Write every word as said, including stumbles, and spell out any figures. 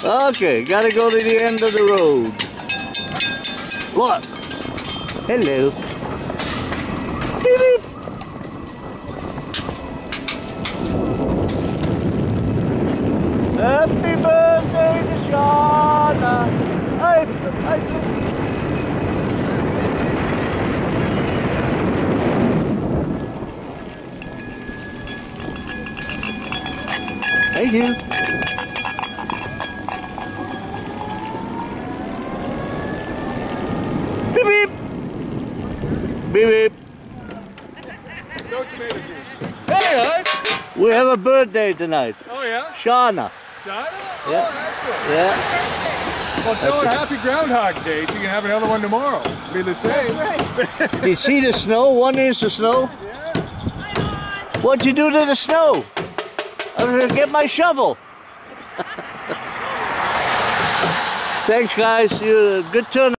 Okay, gotta go to the end of the road. Look. Hello. Beep, beep. Happy birthday to Shauna. I, I, Thank you. Beep beep. Beep beep. No tomato juice. Hey, Hutch. We have a birthday tonight. Oh yeah? Shauna. Shauna? Yeah. Oh, excellent. Yeah. Well, tell her happy Groundhog Day. She can have another one tomorrow. Be the same. Right. Do you see the snow? One inch of snow? Yeah. What'd you do to the snow? I was gonna get my shovel. Thanks, guys. You good turn.